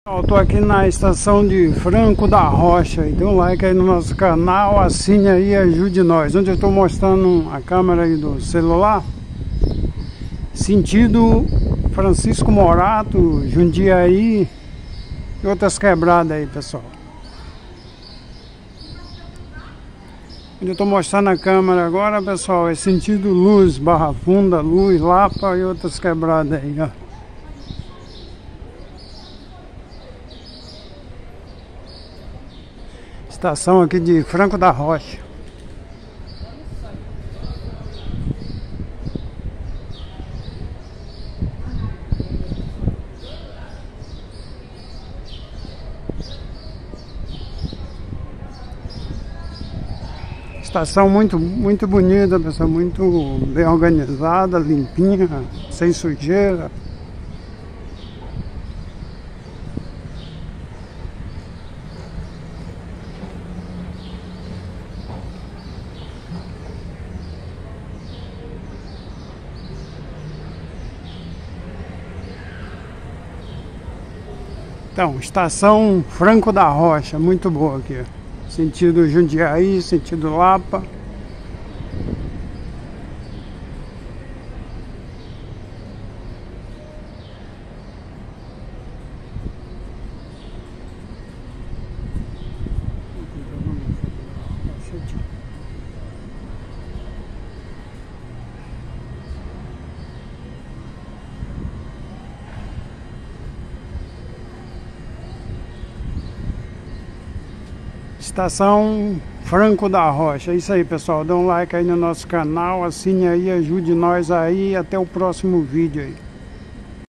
Eu tô aqui na estação de Franco da Rocha. Dê um like aí no nosso canal, assine aí e ajude nós. Onde eu estou mostrando a câmera aí do celular, sentido Francisco Morato, Jundiaí e outras quebradas aí, pessoal. Onde eu estou mostrando a câmera agora, pessoal, é sentido Luz, Barra Funda, Luz, Lapa e outras quebradas aí, ó. Estação aqui de Franco da Rocha. Estação muito bonita, pessoal, muito bem organizada, limpinha, sem sujeira. Então, estação Franco da Rocha, muito boa aqui. Sentido Jundiaí, sentido Lapa. Estação Franco da Rocha. É isso aí, pessoal. Dê um like aí no nosso canal, assine aí, ajude nós aí. Até o próximo vídeo aí.